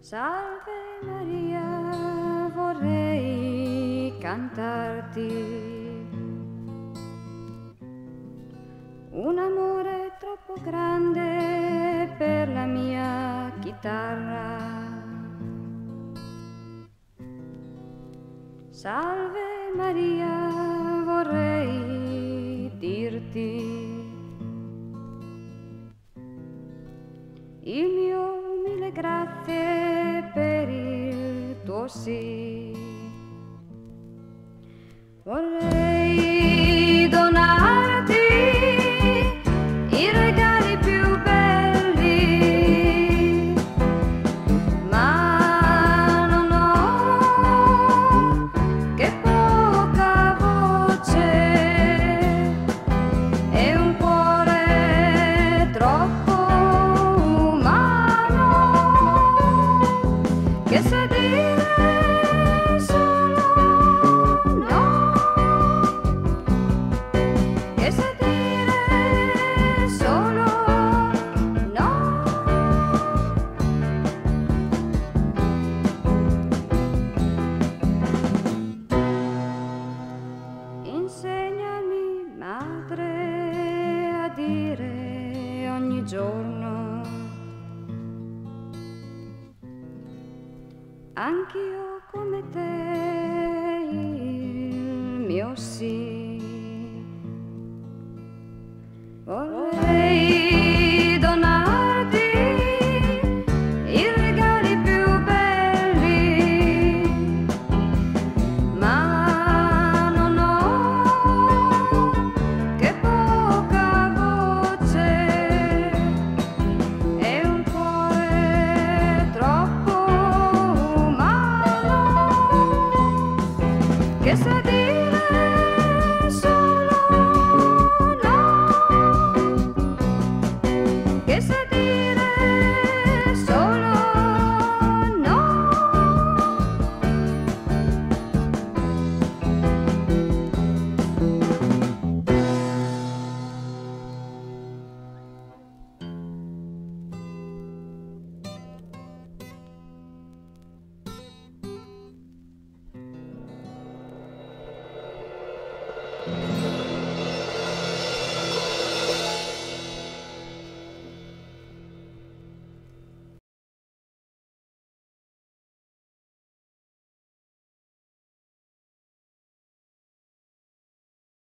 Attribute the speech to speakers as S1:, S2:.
S1: Salve Maria, vorrei cantarti un amore troppo grande per la mia chitarra. Salve Maria, vorrei dirti il mio mille grazie per il tuo sì. Vorrei donarti i regali più belli, ma non ho che poca voce e un cuore troppo che sa dire solo no, che sa dire solo no. Insegnami, madre, a dire ogni giorno anch'io come te il mio sì. Vorrei donarti i regali più belli, ma non ho che poca voce e un cuore troppo che sa dire